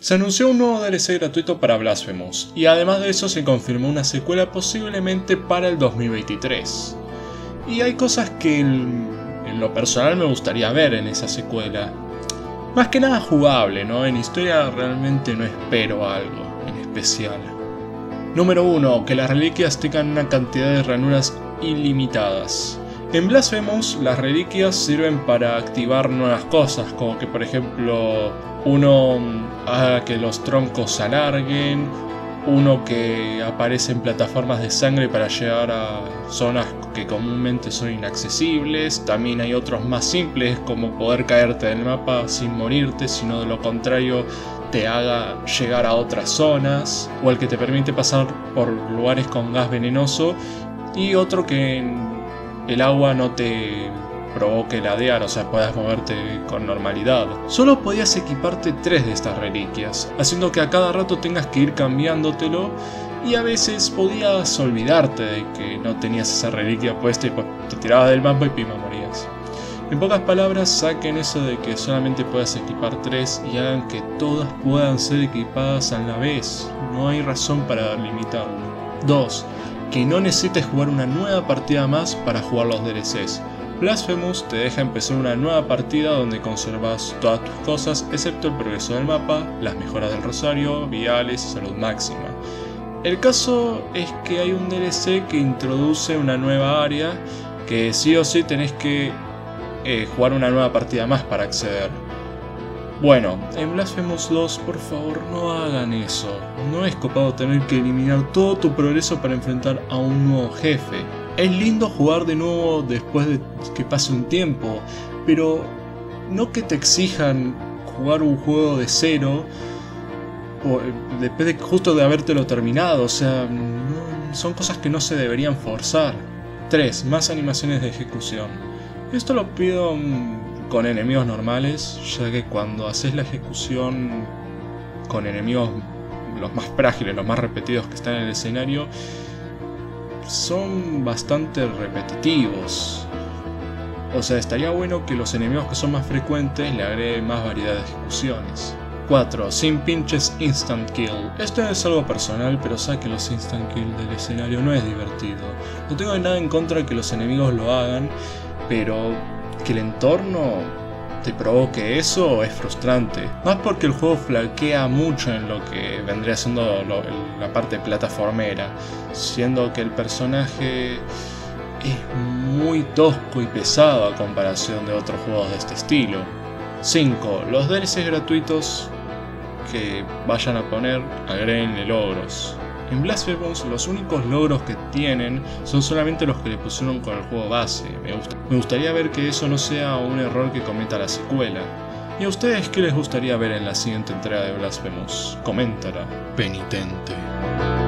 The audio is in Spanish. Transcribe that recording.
Se anunció un nuevo DLC gratuito para Blasphemous, y además de eso se confirmó una secuela posiblemente para el 2023. Y hay cosas que en lo personal me gustaría ver en esa secuela. Más que nada jugable, ¿no? En historia realmente no espero algo en especial. Número 1. Que las reliquias tengan una cantidad de ranuras ilimitadas. En Blasphemous las reliquias sirven para activar nuevas cosas, como que por ejemplo uno haga que los troncos se alarguen, uno que aparece en plataformas de sangre para llegar a zonas que comúnmente son inaccesibles. También hay otros más simples, como poder caerte del mapa sin morirte, sino de lo contrario te haga llegar a otras zonas, o el que te permite pasar por lugares con gas venenoso, y otro que el agua no te provoque ladear, o sea, puedas moverte con normalidad. Solo podías equiparte 3 de estas reliquias, haciendo que a cada rato tengas que ir cambiándotelo, y a veces podías olvidarte de que no tenías esa reliquia puesta y te tirabas del mapa y pima morías. En pocas palabras, saquen eso de que solamente puedas equipar 3 y hagan que todas puedan ser equipadas a la vez. No hay razón para limitarlo. 2. Que no necesites jugar una nueva partida más para jugar los DLCs. Blasphemous te deja empezar una nueva partida donde conservas todas tus cosas excepto el progreso del mapa, las mejoras del rosario, viales y salud máxima. El caso es que hay un DLC que introduce una nueva área que sí o sí tenés que jugar una nueva partida más para acceder. Bueno, en Blasphemous 2 por favor no hagan eso. No es copado tener que eliminar todo tu progreso para enfrentar a un nuevo jefe. Es lindo jugar de nuevo después de que pase un tiempo, pero no que te exijan jugar un juego de cero después de justo de habértelo terminado. O sea, son cosas que no se deberían forzar. 3. Más animaciones de ejecución. Esto lo pido con enemigos normales, ya que cuando haces la ejecución con enemigos los más frágiles, los más repetidos que están en el escenario, son bastante repetitivos. O sea, estaría bueno que los enemigos que son más frecuentes le agreguen más variedad de ejecuciones. 4. Sin pinches instant kill. Esto es algo personal, pero sé que los instant kill del escenario no es divertido. No tengo nada en contra de que los enemigos lo hagan, pero que el entorno te provoque eso es frustrante. Más porque el juego flaquea mucho en lo que vendría siendo la parte plataformera, siendo que el personaje es muy tosco y pesado a comparación de otros juegos de este estilo. 5. Los DLCs gratuitos que vayan a poner, agréguenle logros. En Blasphemous los únicos logros que tienen son solamente los que le pusieron con el juego base. Me gustaría ver que eso no sea un error que cometa la secuela. ¿Y a ustedes qué les gustaría ver en la siguiente entrega de Blasphemous? Coméntala, penitente.